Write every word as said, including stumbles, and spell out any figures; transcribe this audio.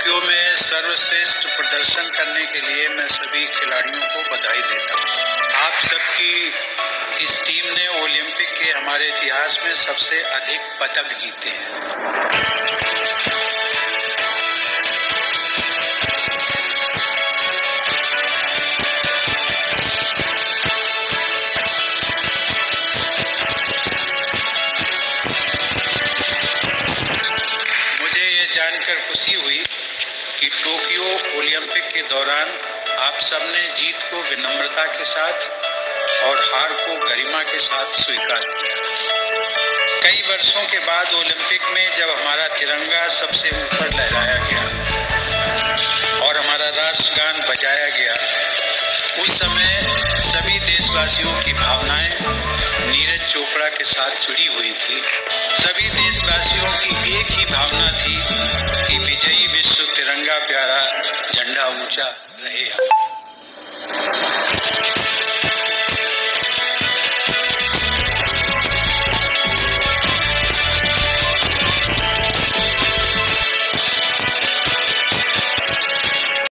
Tokyo में सर्वश्रेष्ठ प्रदर्शन करने के लिए मैं सभी खिलाड़ियों को बधाई देता हूँ। आप सबकी इस टीम ने ओलंपिक के हमारे इतिहास में सबसे अधिक पदक जीते हैं। मुझे ये जानकर खुशी हुई कि टोक्यो ओलंपिक के दौरान आप सबने जीत को विनम्रता के साथ और हार को गरिमा के साथ स्वीकार किया। कई वर्षों के बाद ओलंपिक में जब हमारा तिरंगा सबसे ऊपर लहराया गया और हमारा राष्ट्रगान बजाया गया, उस समय सभी देशवासियों की भावनाएं नीरज चोपड़ा के साथ जुड़ी हुई थी। सभी देशवासियों की एक ही भावना थी कि विजयी विश्व तिरंगा प्यारा, झंडा ऊंचा रहे।